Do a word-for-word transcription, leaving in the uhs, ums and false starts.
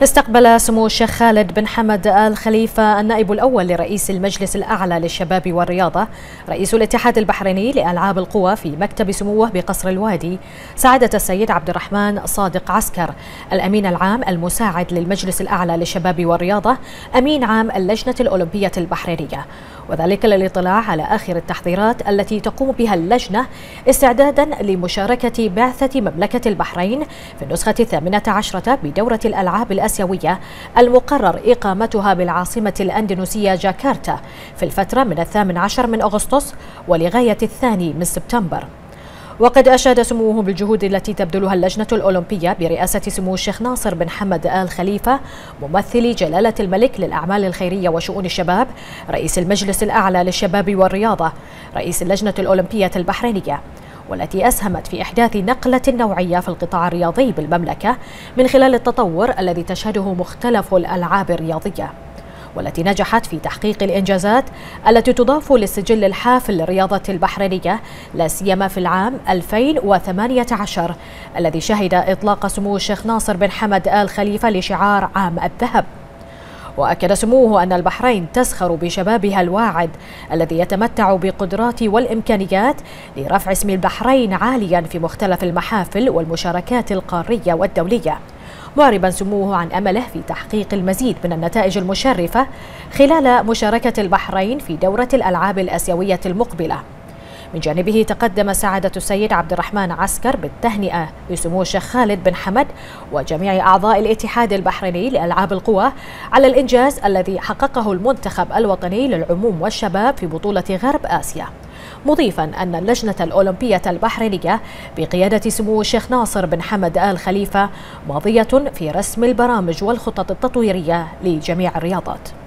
استقبل سمو الشيخ خالد بن حمد آل خليفة النائب الأول لرئيس المجلس الأعلى للشباب والرياضة رئيس الاتحاد البحريني لألعاب القوى في مكتب سموه بقصر الوادي سعادة السيد عبد الرحمن صادق عسكر الأمين العام المساعد للمجلس الأعلى للشباب والرياضة أمين عام اللجنة الأولمبية البحرينية، وذلك للاطلاع على آخر التحضيرات التي تقوم بها اللجنة استعدادا لمشاركة بعثة مملكة البحرين في النسخة الثامنة عشرة بدورة الألعاب الآسيوية المقرر إقامتها بالعاصمة الأندونيسية جاكرتا في الفترة من الثامن عشر من أغسطس ولغاية الثاني من سبتمبر. وقد أشاد سموه بالجهود التي تبذلها اللجنة الأولمبية برئاسة سمو الشيخ ناصر بن حمد آل خليفة ممثل جلالة الملك للأعمال الخيرية وشؤون الشباب رئيس المجلس الأعلى للشباب والرياضة رئيس اللجنة الأولمبية البحرينية، والتي أسهمت في إحداث نقلة نوعية في القطاع الرياضي بالمملكة من خلال التطور الذي تشهده مختلف الألعاب الرياضية، والتي نجحت في تحقيق الإنجازات التي تضاف للسجل الحافل للرياضة البحرينية لا سيما في العام ألفين وثمانية عشر الذي شهد إطلاق سمو الشيخ ناصر بن حمد آل خليفة لشعار عام الذهب. وأكد سموه أن البحرين تزخر بشبابها الواعد الذي يتمتع بقدرات والإمكانيات لرفع اسم البحرين عاليا في مختلف المحافل والمشاركات القارية والدولية، معربا سموه عن أمله في تحقيق المزيد من النتائج المشرفة خلال مشاركة البحرين في دورة الألعاب الآسيوية المقبلة. من جانبه تقدم سعادة السيد عبد الرحمن عسكر بالتهنئة لسمو الشيخ خالد بن حمد وجميع أعضاء الاتحاد البحريني لألعاب القوى على الإنجاز الذي حققه المنتخب الوطني للعموم والشباب في بطولة غرب آسيا، مضيفا أن اللجنة الأولمبية البحرينية بقيادة سمو الشيخ ناصر بن حمد آل خليفة ماضية في رسم البرامج والخطط التطويرية لجميع الرياضات.